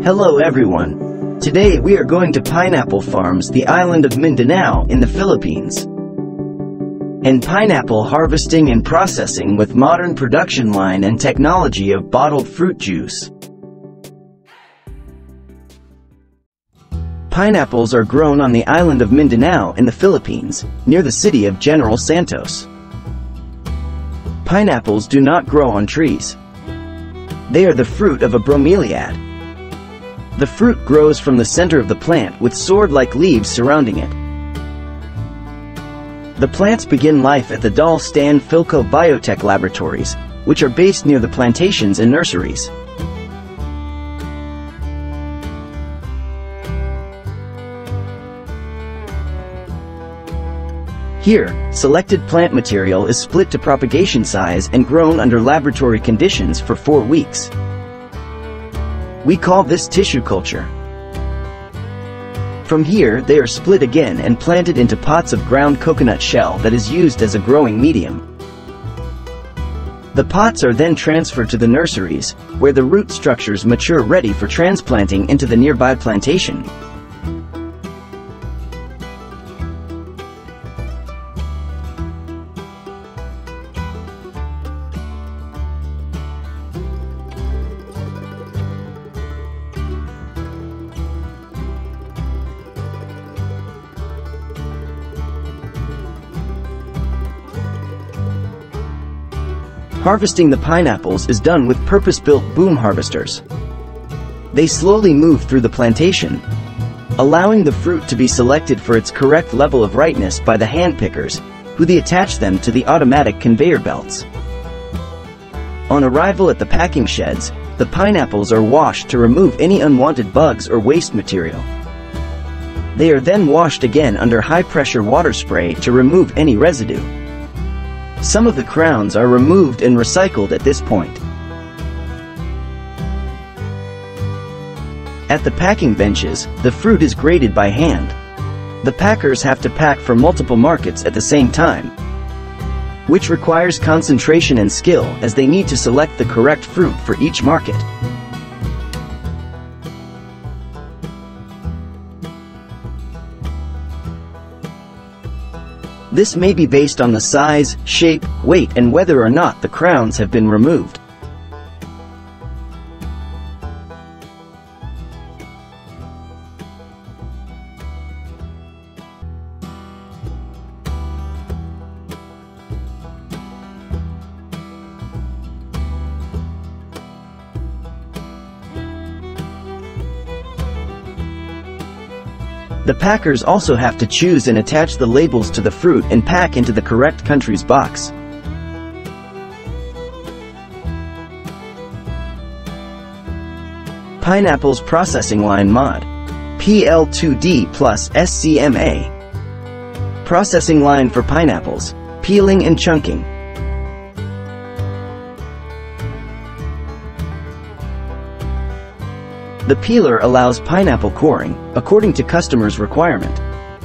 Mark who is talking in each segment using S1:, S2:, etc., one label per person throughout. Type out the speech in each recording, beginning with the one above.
S1: Hello everyone. Today we are going to pineapple farms, the island of Mindanao in the Philippines. And pineapple harvesting and processing with modern production line and technology of bottled fruit juice. Pineapples are grown on the island of Mindanao in the Philippines, near the city of General Santos. Pineapples do not grow on trees. They are the fruit of a bromeliad. The fruit grows from the center of the plant with sword-like leaves surrounding it. The plants begin life at the DOLE Stan Philco Biotech laboratories, which are based near the plantations and nurseries. Here, selected plant material is split to propagation size and grown under laboratory conditions for 4 weeks. We call this tissue culture. From here, they are split again and planted into pots of ground coconut shell that is used as a growing medium. The pots are then transferred to the nurseries, where the root structures mature ready for transplanting into the nearby plantation. Harvesting the pineapples is done with purpose-built boom harvesters. They slowly move through the plantation, allowing the fruit to be selected for its correct level of ripeness by the hand pickers, who attach them to the automatic conveyor belts. On arrival at the packing sheds, the pineapples are washed to remove any unwanted bugs or waste material. They are then washed again under high-pressure water spray to remove any residue. Some of the crowns are removed and recycled at this point. At the packing benches, the fruit is graded by hand. The packers have to pack for multiple markets at the same time, which requires concentration and skill as they need to select the correct fruit for each market. This may be based on the size, shape, weight, and whether or not the crowns have been removed. The packers also have to choose and attach the labels to the fruit and pack into the correct country's box. Pineapples Processing Line Mod. PL2D plus SCMA. Processing line for pineapples, peeling and chunking. The peeler allows pineapple coring, according to customer's requirement.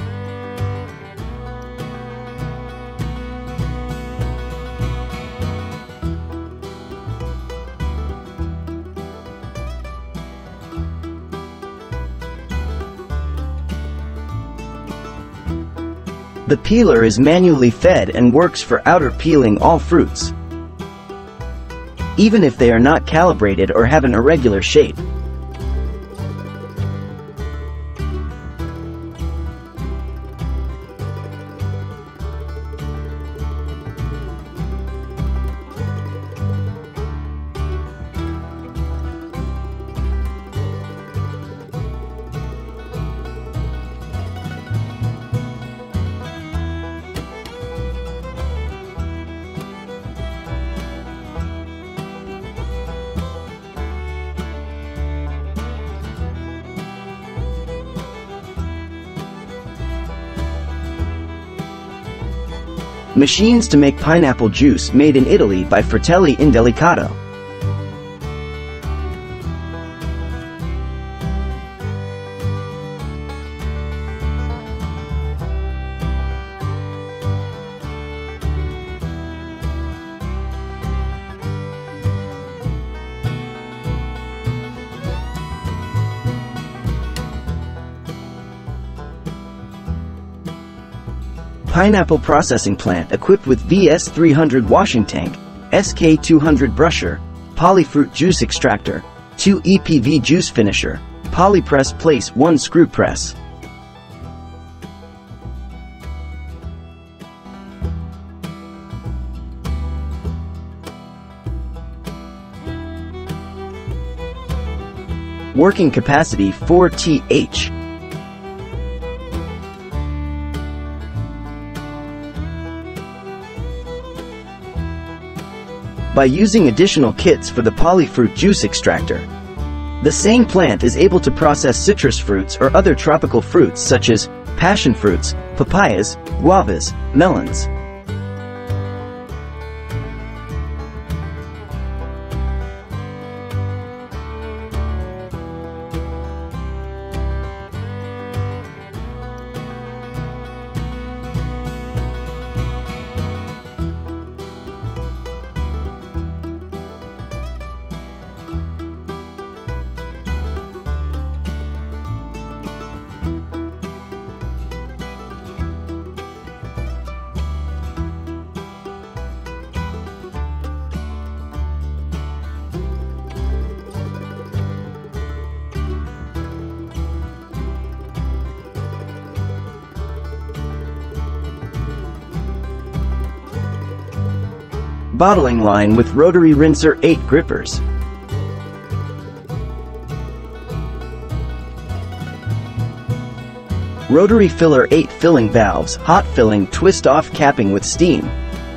S1: The peeler is manually fed and works for outer peeling all fruits, even if they are not calibrated or have an irregular shape. Machines to make pineapple juice made in Italy by Fratelli Indelicato. Pineapple processing plant equipped with VS300 washing tank, SK200 brusher, polyfruit juice extractor, 2 EPV juice finisher, polypress place 1 screw press. Working capacity 4 th. By using additional kits for the polyfruit juice extractor, the same plant is able to process citrus fruits or other tropical fruits such as passion fruits, papayas, guavas, melons. Bottling line with rotary rinser 8 grippers. Rotary filler 8 filling valves, hot filling twist off capping with steam.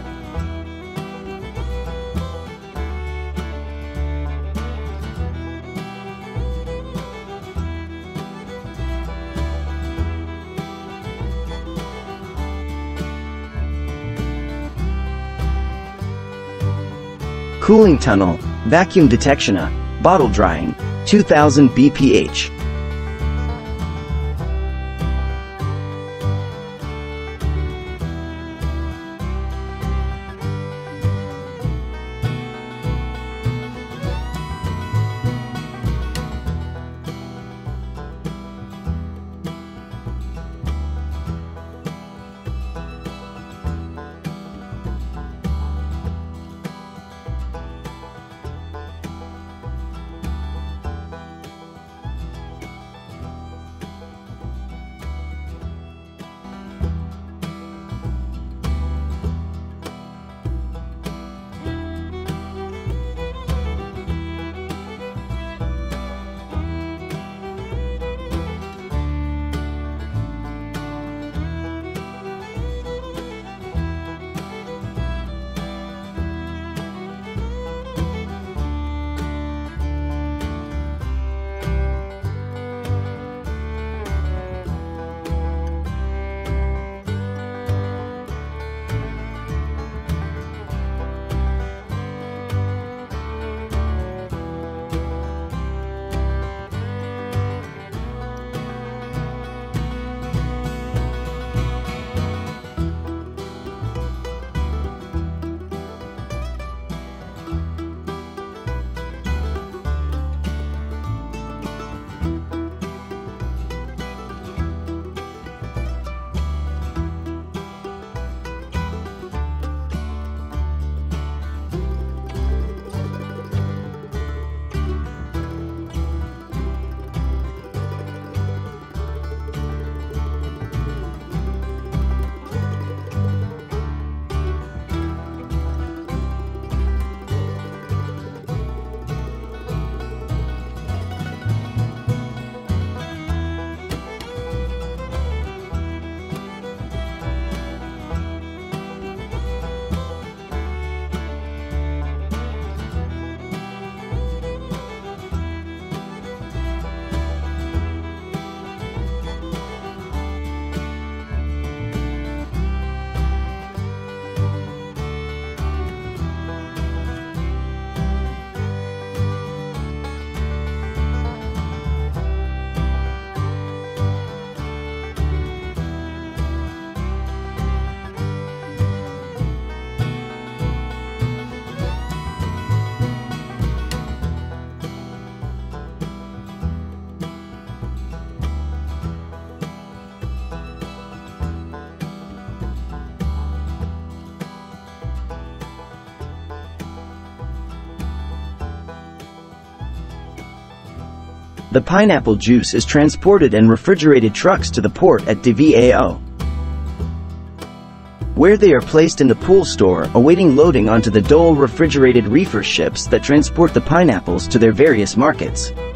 S1: Cooling tunnel, vacuum detection, bottle drying, 2000 bph. The pineapple juice is transported in refrigerated trucks to the port at Davao, where they are placed in the pool store awaiting loading onto the DOLE refrigerated reefer ships that transport the pineapples to their various markets.